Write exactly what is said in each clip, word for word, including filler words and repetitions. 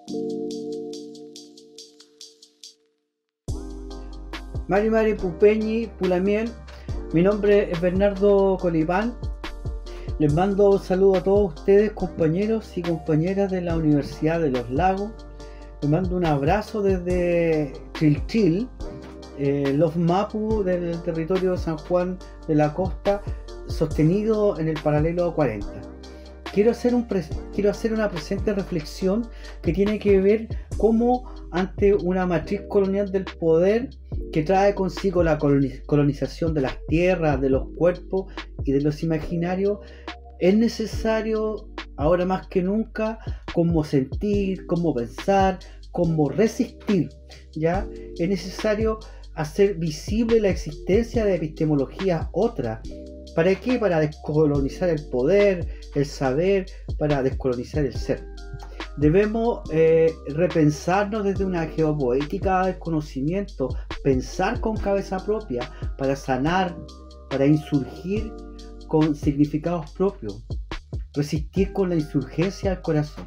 Mari Mari Pupeñi Pulamiel, mi nombre es Bernardo Colipán. Les mando un saludo a todos ustedes, compañeros y compañeras de la Universidad de los Lagos. Les mando un abrazo desde Chilchil, eh, los Mapu del territorio de San Juan de la Costa, sostenido en el paralelo cuarenta. Quiero hacer, un quiero hacer una presente reflexión que tiene que ver cómo ante una matriz colonial del poder que trae consigo la colonización de las tierras, de los cuerpos y de los imaginarios, es necesario ahora más que nunca cómo sentir, cómo pensar, cómo resistir, ¿ya? Es necesario hacer visible la existencia de epistemologías otras. ¿Para qué? Para descolonizar el poder, el saber, para descolonizar el ser. Debemos eh, repensarnos desde una geopoética del conocimiento, pensar con cabeza propia para sanar, para insurgir con significados propios, resistir con la insurgencia al corazón.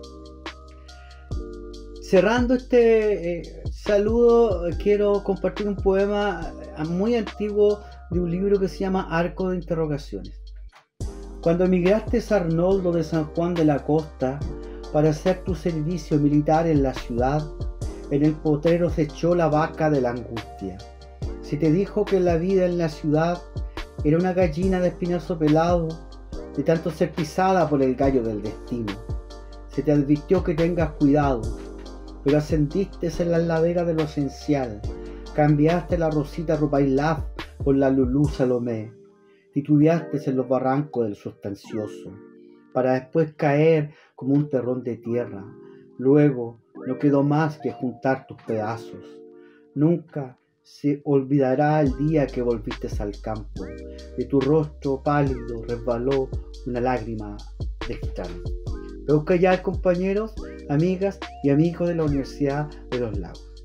Cerrando este eh, saludo, quiero compartir un poema muy antiguo de un libro que se llama Arco de Interrogaciones. Cuando emigraste, Arnoldo de San Juan de la Costa, para hacer tu servicio militar en la ciudad, en el potrero se echó la vaca de la angustia. Se te dijo que la vida en la ciudad era una gallina de espinazo pelado, de tanto ser pisada por el gallo del destino. Se te advirtió que tengas cuidado, pero ascendiste en las laderas de lo esencial, cambiaste la Rosita Rupailaf por la Lulú Salomé, titubeaste en los barrancos del sustancioso, para después caer como un terrón de tierra. Luego no quedó más que juntar tus pedazos. Nunca se olvidará el día que volviste al campo. De tu rostro pálido resbaló una lágrima de gitano. Veo callar, compañeros, amigas y amigos de la Universidad de los Lagos.